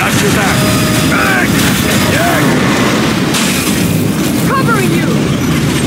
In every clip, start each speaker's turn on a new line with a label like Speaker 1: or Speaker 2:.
Speaker 1: Got your back. Back! Yeah!
Speaker 2: Covering you!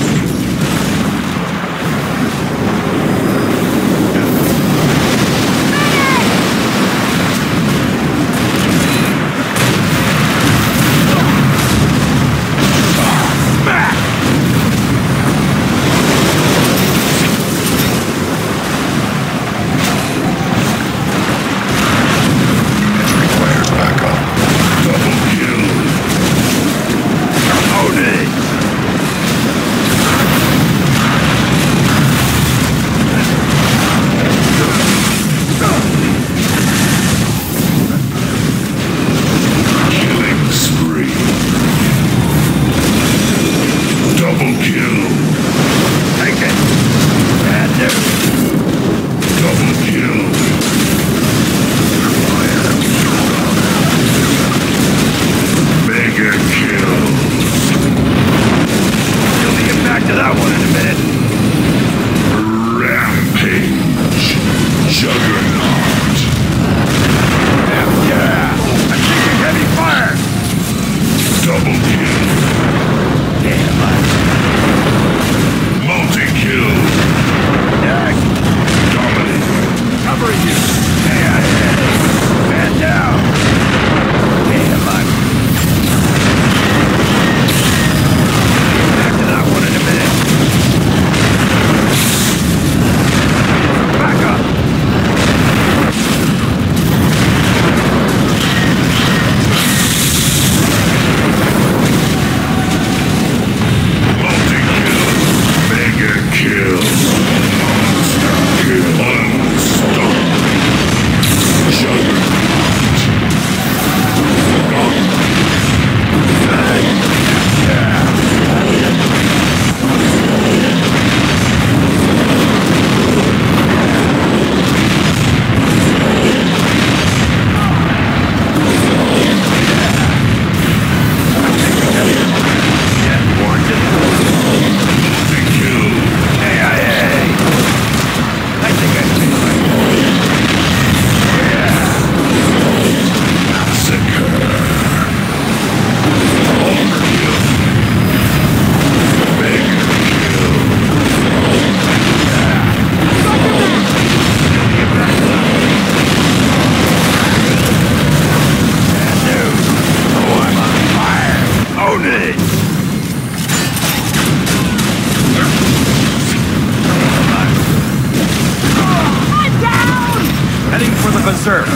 Speaker 1: Berserk!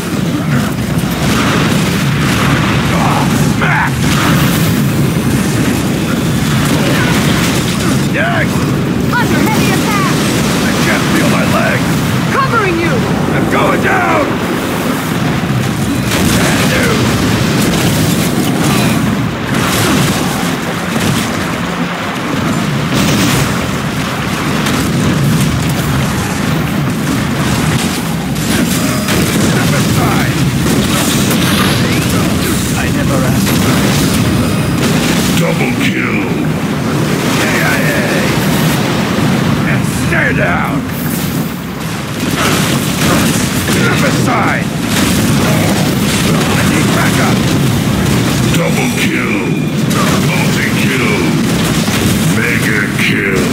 Speaker 1: Smack! Yak!
Speaker 2: Under heavy attack!
Speaker 1: I can't feel my legs!
Speaker 2: Covering you!
Speaker 1: I'm going down!
Speaker 3: Double kill.
Speaker 1: KIA! And stay down! Step aside! I need backup!
Speaker 3: Double kill. Multi-kill. Mega kill.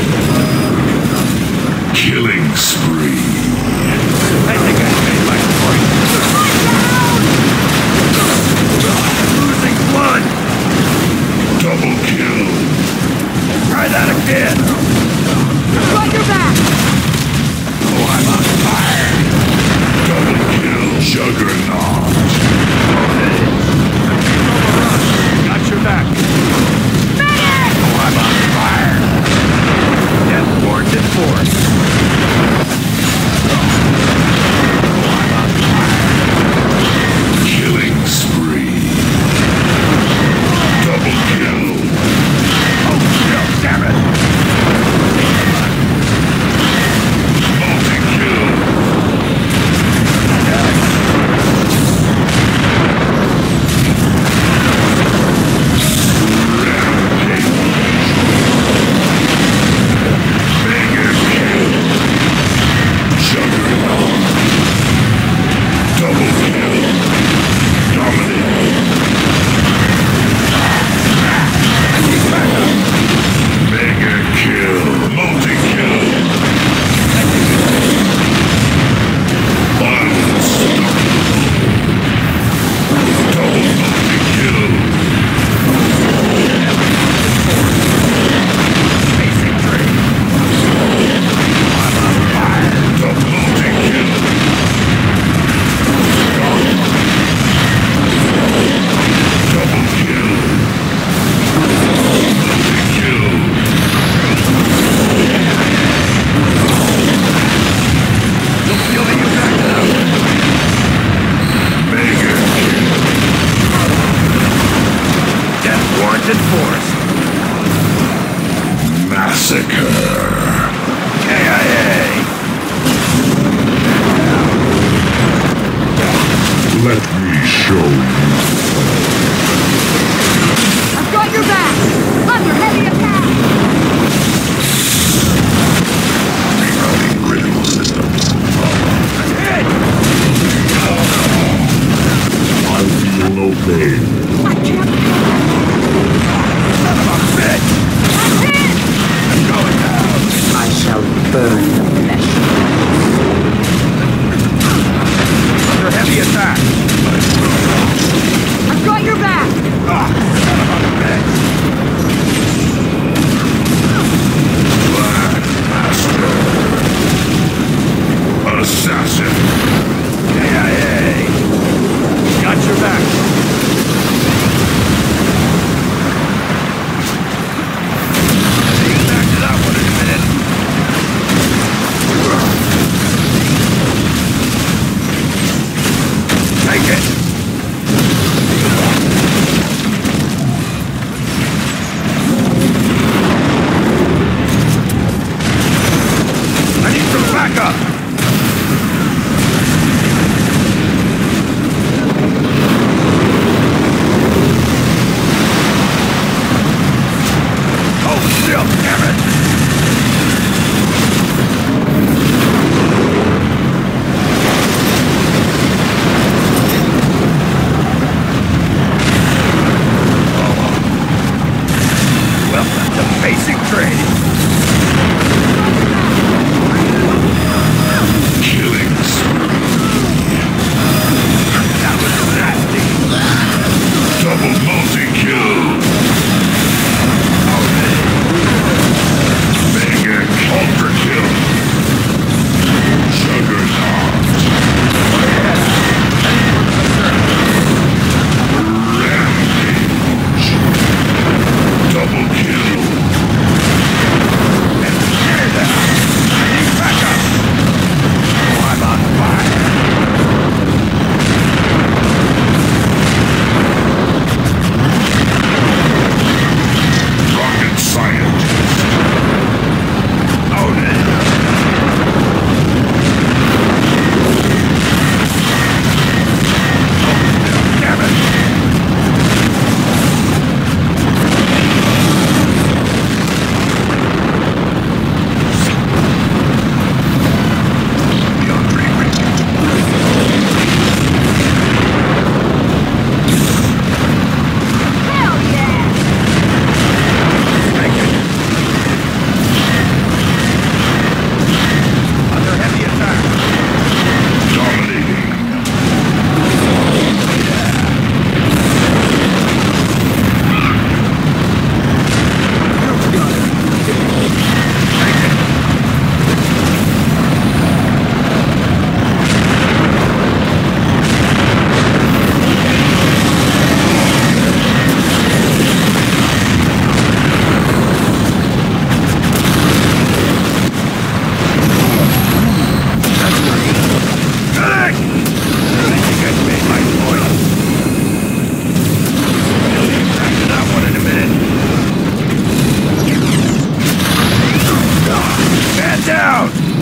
Speaker 3: Killing spree.
Speaker 1: I think I made my point. Losing blood!
Speaker 3: Double kill.
Speaker 1: Try that again!
Speaker 2: Got your back!
Speaker 1: Oh, I'm on fire!
Speaker 3: Double kill. Juggernaut.
Speaker 1: Got your back!
Speaker 2: Medic!
Speaker 1: Oh, I'm on fire! Death warranted force! Oh, I'm on fire!
Speaker 3: Killing spree. Double kill.
Speaker 1: Oh, no, damn it!
Speaker 3: Multi-kill. Massacre.
Speaker 1: KIA!
Speaker 3: Let me show you.
Speaker 2: I've got your back! Under heavy attack!
Speaker 3: Rerouting critical systems.
Speaker 1: Hit!
Speaker 3: I feel no pain.
Speaker 2: I can't...
Speaker 1: Son of a bitch!
Speaker 2: I'm hit!
Speaker 1: I'm going down!
Speaker 4: I shall burn the flesh.
Speaker 1: Under heavy attack!
Speaker 2: I've got your back!
Speaker 1: Ah, son of a bitch!
Speaker 3: Assassin.
Speaker 1: KIA! Got your back! Back to that one in a minute! Take it! I need some backup! Hold still, damn it! Welcome to basic training.
Speaker 3: Killing spree.
Speaker 1: That was nasty.
Speaker 3: Double multi-kill. Mega ultra kill. Juggernaut. Rampage. Double kill.
Speaker 1: Hear that? I need backup. Oh, I'm on fire.
Speaker 3: Rocket scientist.
Speaker 1: Own it. Damn it. Beyond dreaming.
Speaker 2: Hell yeah!
Speaker 1: Take it. Under heavy attack.
Speaker 3: Dominating.
Speaker 1: Take it. Medic! I think I've made my point. We'll be back to that one in a minute. Man down!